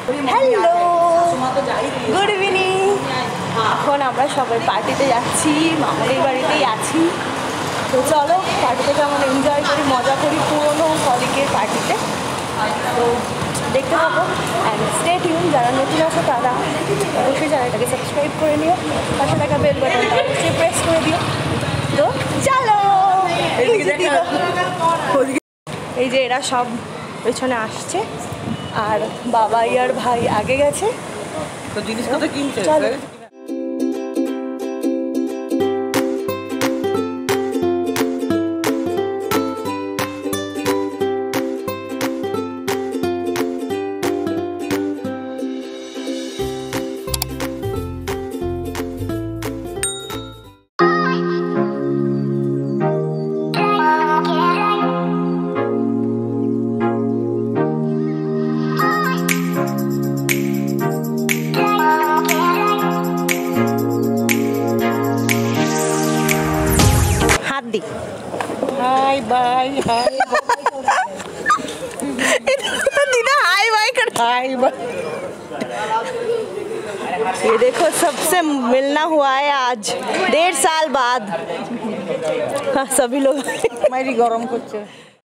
Hello, good evening. এখন আমরা সবাই পার্টিতে যাচ্ছি, মামনির বাড়িতেই আছি। তো চলো পার্টিতে কেমন এনজয় করি, মজা করি পুরোনো কলিগের পার্টিতে। তো দেখতে পাবো অ্যান্ড স্টে টিউন। যারা নতুন আছে তারা অবশ্যই চ্যানেলটাকে সাবস্ক্রাইব করে নিও, পাশে থাকা বেল বাটনটা অবশ্যই প্রেস করে দিও। তো চলো, এই যে এরা সব পেছনে আসছে আর বাবাই আর ভাই আগে গেছে। তো জিনিসপত্র কিনছে। हाय बाय हाय दीदा हाय बाय कर। Hi bye. ये देखो सबसे मिलना हुआ है आज 1.5 साल बाद। हाँ सभी लोग मेरी गरम करছে।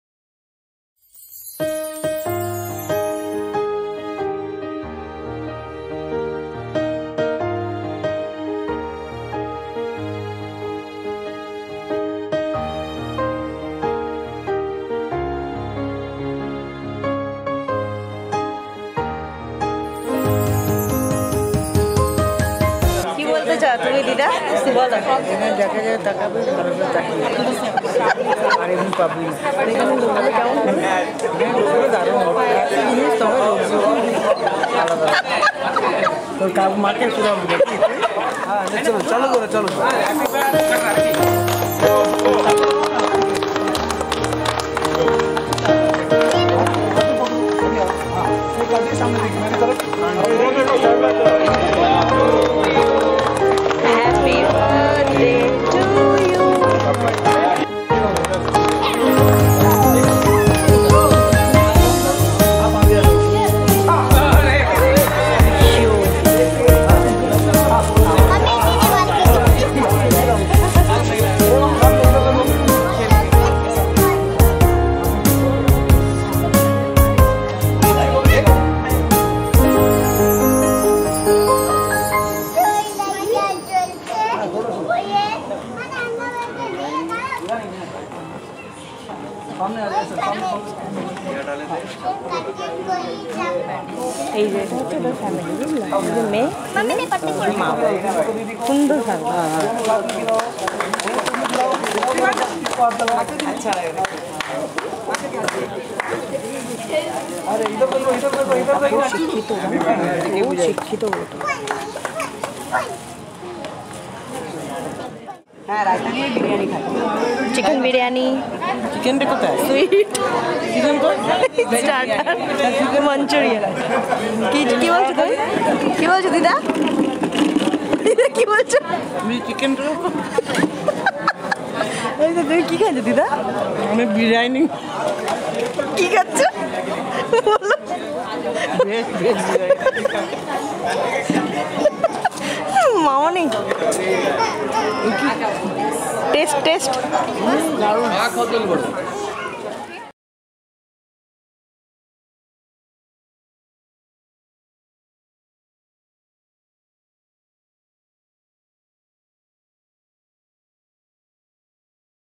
তুমি দিদা বলো, এখানে দেখা যায় টাকা বেশ ভালো করে তাকিয়ে আর এমনি পাবলিক এখানে লোকগুলো কেমন লোকগুলো দারুণ জিনিস তবে আলাদা তো কাপ মার্কেট শুরু হবে দেখি। হ্যাঁ চলো চলো করে চলো। এই যে ফ্যামিলি মেয়ে মা সুন্দর শিক্ষিত চিকেন বিরিয়ানি চিকেনটা কোথায় সুইট চিকেন তো স্টার্টার মাঞ্চুরিয়ান কি কি বলছো তুমি, কি বলছো দিদা, দিদা কি বলছো? আমি চিকেন তুমি কি খাচ্ছো দিদা? আমি বিরিয়ানি। কি খাচ্ছো বলো? মামনি টেস্ট